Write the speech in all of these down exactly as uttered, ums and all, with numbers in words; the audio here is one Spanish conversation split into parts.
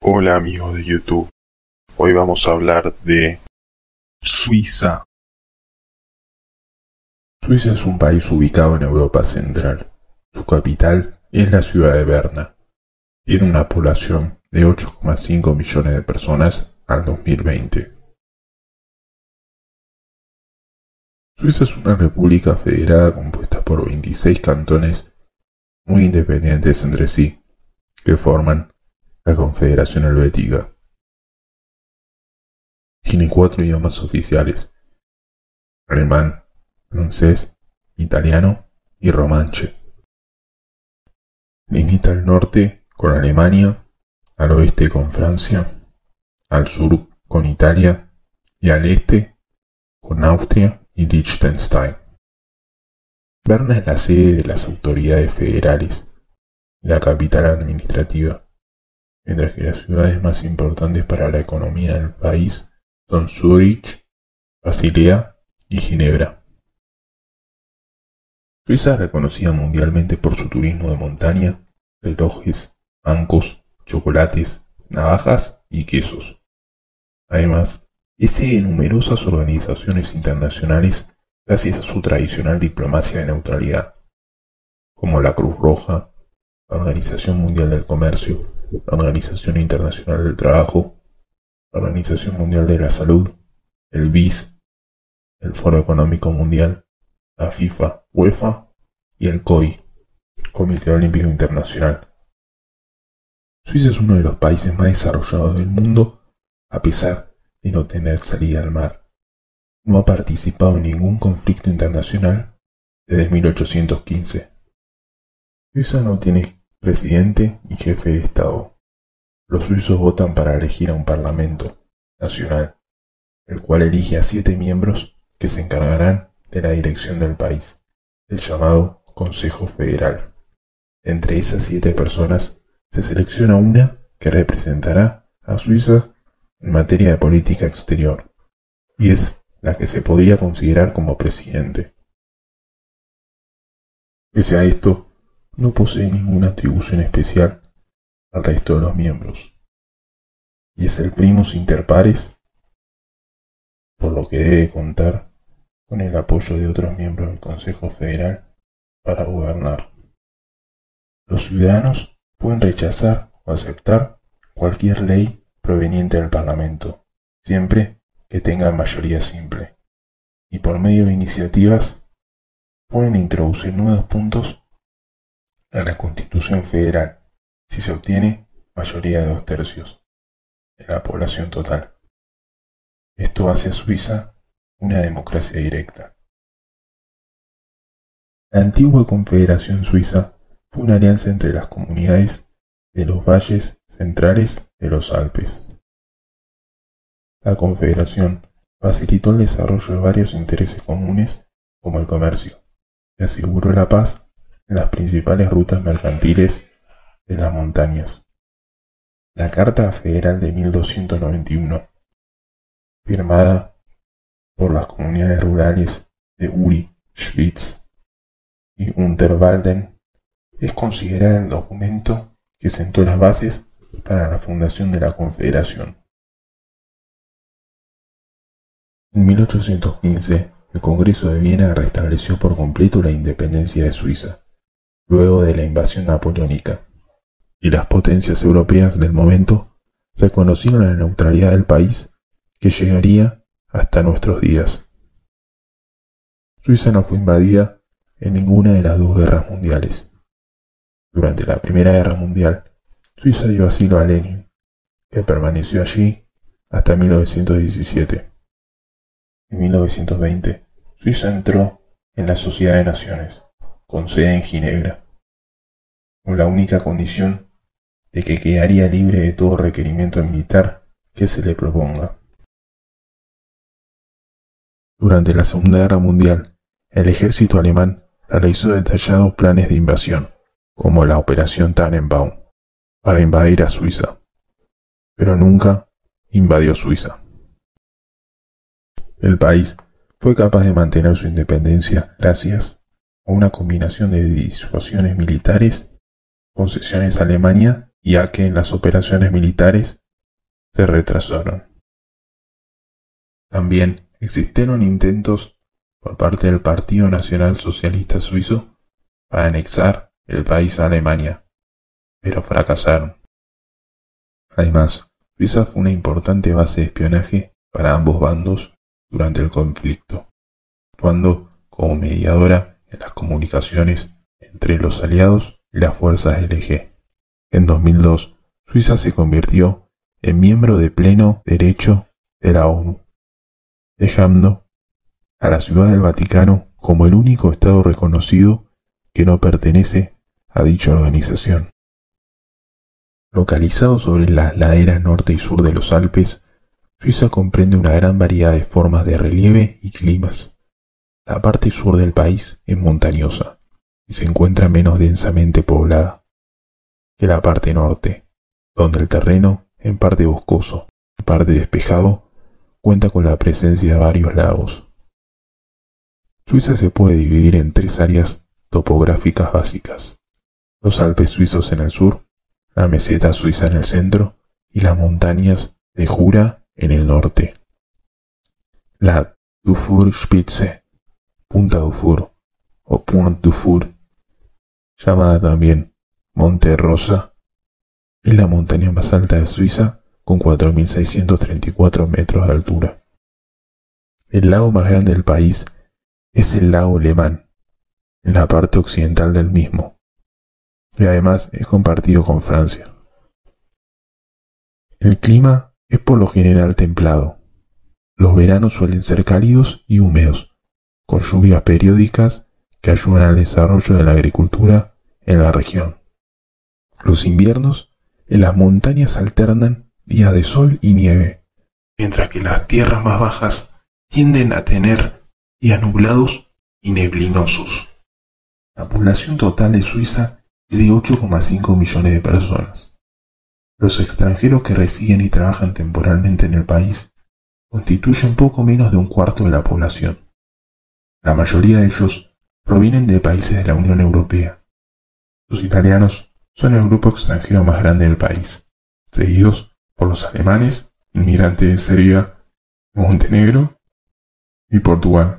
Hola amigos de YouTube, hoy vamos a hablar de Suiza. Suiza es un país ubicado en Europa Central. Su capital es la ciudad de Berna. Tiene una población de ocho coma cinco millones de personas al dos mil veinte. Suiza es una república federada compuesta por veintiséis cantones muy independientes entre sí, que forman la Confederación Helvética. Tiene cuatro idiomas oficiales: alemán, francés, italiano y romanche. Limita al norte con Alemania, al oeste con Francia, al sur con Italia y al este con Austria y Liechtenstein. Berna es la sede de las autoridades federales y la capital administrativa, mientras que las ciudades más importantes para la economía del país son Zúrich, Basilea y Ginebra. Suiza es reconocida mundialmente por su turismo de montaña, relojes, bancos, chocolates, navajas y quesos. Además, es sede de numerosas organizaciones internacionales gracias a su tradicional diplomacia de neutralidad, como la Cruz Roja, la Organización Mundial del Comercio, la Organización Internacional del Trabajo, la Organización Mundial de la Salud, el B I S, el Foro Económico Mundial, la FIFA, UEFA y el C O I, Comité Olímpico Internacional. Suiza es uno de los países más desarrollados del mundo a pesar de no tener salida al mar. No ha participado en ningún conflicto internacional desde mil ochocientos quince. Suiza no tiene presidente y jefe de Estado. Los suizos votan para elegir a un parlamento nacional, el cual elige a siete miembros que se encargarán de la dirección del país, el llamado Consejo Federal. Entre esas siete personas se selecciona una que representará a Suiza en materia de política exterior, y es la que se podría considerar como presidente. Pese a esto, no posee ninguna atribución especial al resto de los miembros, y es el primus inter pares, por lo que debe contar con el apoyo de otros miembros del Consejo Federal para gobernar. Los ciudadanos pueden rechazar o aceptar cualquier ley proveniente del Parlamento, siempre que tengan mayoría simple, y por medio de iniciativas pueden introducir nuevos puntos en la Constitución Federal si se obtiene mayoría de dos tercios de la población total. Esto hace a Suiza una democracia directa. La antigua Confederación Suiza fue una alianza entre las comunidades de los valles centrales de los Alpes. La Confederación facilitó el desarrollo de varios intereses comunes como el comercio, y aseguró la paz en las principales rutas mercantiles de las montañas. La Carta Federal de mil doscientos noventa y uno, firmada por las comunidades rurales de Uri, Schwyz y Unterwalden, es considerada el documento que sentó las bases para la fundación de la Confederación. En mil ochocientos quince, el Congreso de Viena restableció por completo la independencia de Suiza, luego de la invasión napoleónica, y las potencias europeas del momento reconocieron la neutralidad del país que llegaría hasta nuestros días. Suiza no fue invadida en ninguna de las dos guerras mundiales. Durante la Primera Guerra Mundial, Suiza dio asilo a Lenin, que permaneció allí hasta mil novecientos diecisiete. En mil novecientos veinte, Suiza entró en la Sociedad de Naciones, con sede en Ginebra, con la única condición de que quedaría libre de todo requerimiento militar que se le proponga. Durante la Segunda Guerra Mundial, el ejército alemán realizó detallados planes de invasión, como la Operación Tannenbaum, para invadir a Suiza, pero nunca invadió Suiza. El país fue capaz de mantener su independencia gracias a una combinación de disuasiones militares, concesiones a Alemania ya que las operaciones militares se retrasaron. También existieron intentos por parte del Partido Nacional Socialista Suizo para anexar el país a Alemania, pero fracasaron. Además, Suiza fue una importante base de espionaje para ambos bandos durante el conflicto, actuando como mediadora en las comunicaciones entre los aliados y las fuerzas del eje. En dos mil dos, Suiza se convirtió en miembro de pleno derecho de la ONU, dejando a la Ciudad del Vaticano como el único estado reconocido que no pertenece a dicha organización. Localizado sobre las laderas norte y sur de los Alpes, Suiza comprende una gran variedad de formas de relieve y climas. La parte sur del país es montañosa y se encuentra menos densamente poblada que la parte norte, donde el terreno, en parte boscoso, en parte despejado, cuenta con la presencia de varios lagos. Suiza se puede dividir en tres áreas topográficas básicas: los Alpes suizos en el sur, la meseta suiza en el centro y las montañas de Jura en el norte. La Dufourspitze, Punta Dufour o Point Dufour, llamada también Monte Rosa, es la montaña más alta de Suiza con cuatro mil seiscientos treinta y cuatro metros de altura. El lago más grande del país es el lago Le Mans, en la parte occidental del mismo, y además es compartido con Francia. El clima es por lo general templado. Los veranos suelen ser cálidos y húmedos, con lluvias periódicas que ayudan al desarrollo de la agricultura en la región. Los inviernos en las montañas alternan días de sol y nieve, mientras que las tierras más bajas tienden a tener días nublados y neblinosos. La población total de Suiza es de ocho coma cinco millones de personas. Los extranjeros que residen y trabajan temporalmente en el país constituyen poco menos de un cuarto de la población. La mayoría de ellos provienen de países de la Unión Europea. Los italianos son el grupo extranjero más grande del país, seguidos por los alemanes, inmigrantes de Serbia, Montenegro y Portugal.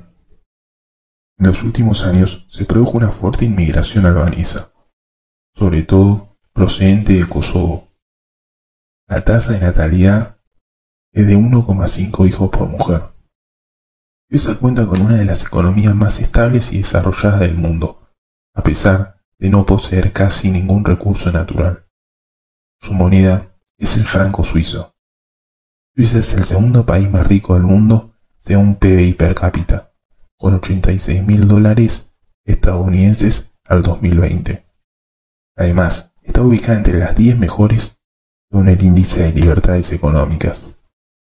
En los últimos años se produjo una fuerte inmigración albanesa, sobre todo procedente de Kosovo. La tasa de natalidad es de uno coma cinco hijos por mujer. Suiza cuenta con una de las economías más estables y desarrolladas del mundo, a pesar de no poseer casi ningún recurso natural. Su moneda es el franco suizo. Suiza es el segundo país más rico del mundo según P B I per cápita, con ochenta y seis mil dólares estadounidenses al dos mil veinte. Además, está ubicada entre las diez mejores según el Índice de Libertades Económicas.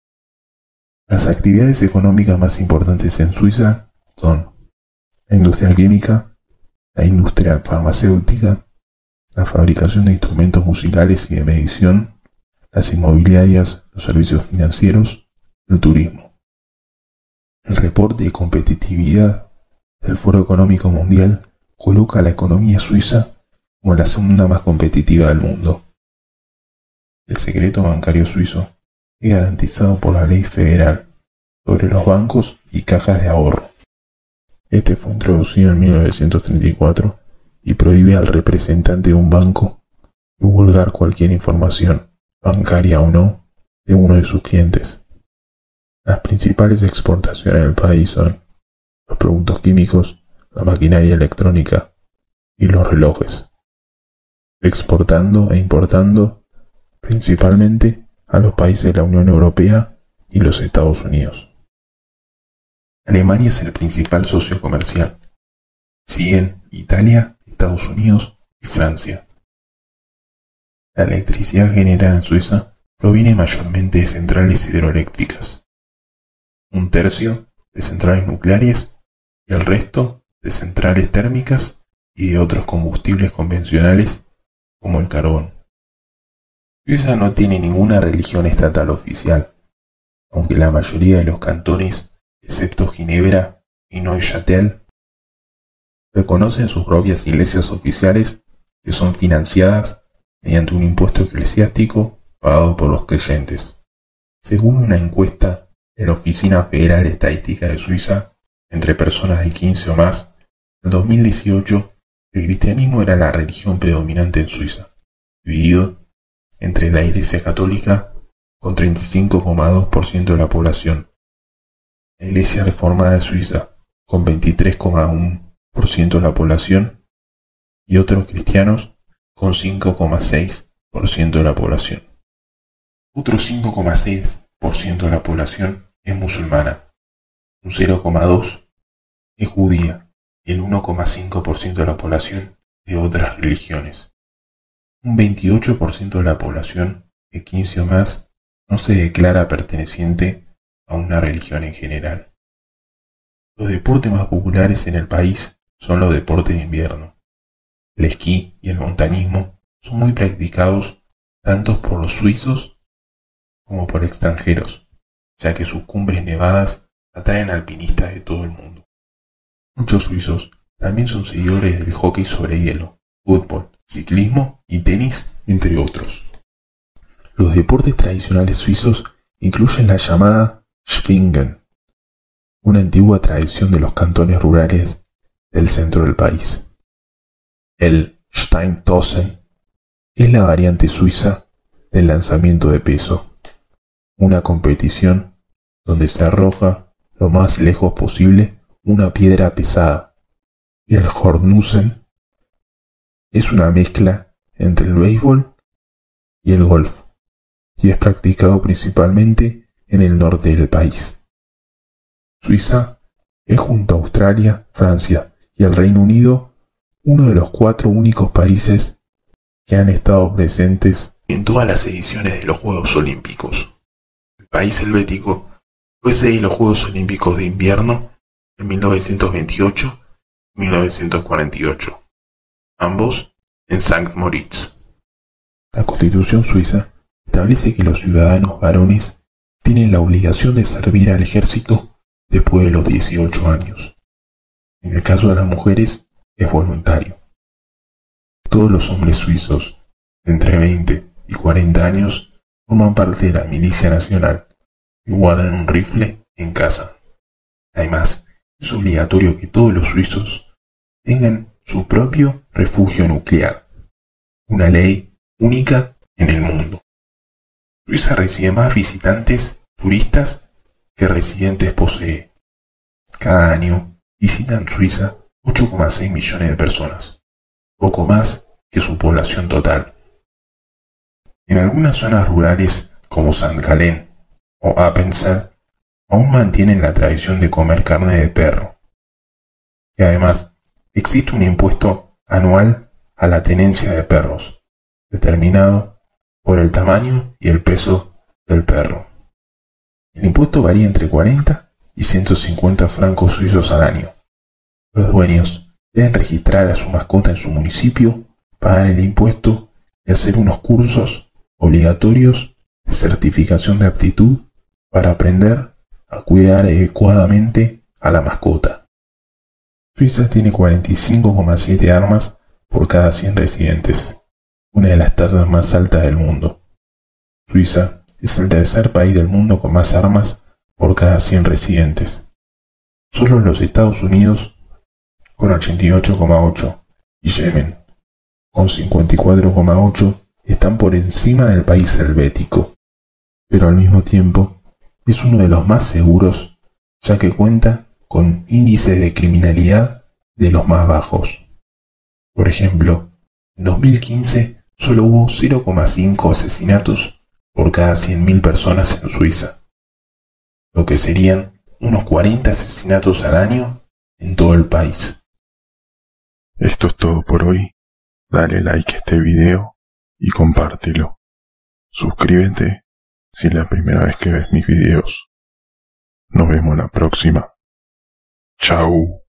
Las actividades económicas más importantes en Suiza son la industria química, la industria farmacéutica, la fabricación de instrumentos musicales y de medición, las inmobiliarias, los servicios financieros, el turismo. El reporte de competitividad del Foro Económico Mundial coloca a la economía suiza como la segunda más competitiva del mundo. El secreto bancario suizo es garantizado por la ley federal sobre los bancos y cajas de ahorro. Este fue introducido en mil novecientos treinta y cuatro y prohíbe al representante de un banco divulgar cualquier información, bancaria o no, de uno de sus clientes. Las principales exportaciones del país son los productos químicos, la maquinaria electrónica y los relojes, exportando e importando principalmente a los países de la Unión Europea y los Estados Unidos. Alemania es el principal socio comercial, siguen Italia, Estados Unidos y Francia. La electricidad generada en Suiza proviene mayormente de centrales hidroeléctricas, un tercio de centrales nucleares y el resto de centrales térmicas y de otros combustibles convencionales como el carbón. Suiza no tiene ninguna religión estatal oficial, aunque la mayoría de los cantones, excepto Ginebra y Neuchâtel, reconocen sus propias iglesias oficiales que son financiadas mediante un impuesto eclesiástico pagado por los creyentes. Según una encuesta de la Oficina Federal de Estadística de Suiza, entre personas de quince o más, en dos mil dieciocho el cristianismo era la religión predominante en Suiza, dividido entre la Iglesia Católica con treinta y cinco coma dos por ciento de la población, la Iglesia Reformada de Suiza con veintitrés coma uno por ciento de la población y otros cristianos con cinco coma seis por ciento de la población. Otro cinco coma seis por ciento de la población es musulmana, un cero coma dos por ciento es judía y el uno coma cinco por ciento de la población de otras religiones. Un veintiocho por ciento de la población de quince o más no se declara perteneciente a una religión en general. Los deportes más populares en el país son los deportes de invierno. El esquí y el montañismo son muy practicados tanto por los suizos como por extranjeros, ya que sus cumbres nevadas atraen alpinistas de todo el mundo. Muchos suizos también son seguidores del hockey sobre hielo, fútbol, ciclismo y tenis, entre otros. Los deportes tradicionales suizos incluyen la llamada Schwingen, una antigua tradición de los cantones rurales del centro del país. El Steintossen es la variante suiza del lanzamiento de peso, una competición donde se arroja lo más lejos posible una piedra pesada, y el Hornussen es una mezcla entre el béisbol y el golf, y es practicado principalmente en el norte del país. Suiza es, junto a Australia, Francia y el Reino Unido, uno de los cuatro únicos países que han estado presentes en todas las ediciones de los Juegos Olímpicos. El país helvético fue sede de los Juegos Olímpicos de Invierno en mil novecientos veintiocho y mil novecientos cuarenta y ocho, ambos en Sankt Moritz. La Constitución suiza establece que los ciudadanos varones tienen la obligación de servir al ejército después de los dieciocho años. En el caso de las mujeres, es voluntario. Todos los hombres suizos entre veinte y cuarenta años forman parte de la milicia nacional y guardan un rifle en casa. Además, es obligatorio que todos los suizos tengan su propio refugio nuclear, una ley única en el mundo. Suiza recibe más visitantes turistas que residentes posee. Cada año visitan Suiza ocho coma seis millones de personas, poco más que su población total. En algunas zonas rurales como Sankt Gallen o Appenzell aún mantienen la tradición de comer carne de perro. Y además, existe un impuesto anual a la tenencia de perros, determinado por el tamaño y el peso del perro. El impuesto varía entre cuarenta y ciento cincuenta francos suizos al año. Los dueños deben registrar a su mascota en su municipio, pagar el impuesto y hacer unos cursos obligatorios de certificación de aptitud para aprender a cuidar adecuadamente a la mascota. Suiza tiene cuarenta y cinco coma siete armas por cada cien residentes, una de las tasas más altas del mundo. Suiza es el tercer país del mundo con más armas por cada cien residentes. Solo los Estados Unidos, con ochenta y ocho coma ocho, y Yemen, con cincuenta y cuatro coma ocho, están por encima del país helvético, pero al mismo tiempo es uno de los más seguros, ya que cuenta con índices de criminalidad de los más bajos. Por ejemplo, en dos mil quince solo hubo cero coma cinco asesinatos por cada cien mil personas en Suiza, lo que serían unos cuarenta asesinatos al año en todo el país. Esto es todo por hoy. Dale like a este video y compártelo. Suscríbete si es la primera vez que ves mis videos. Nos vemos la próxima. Chau.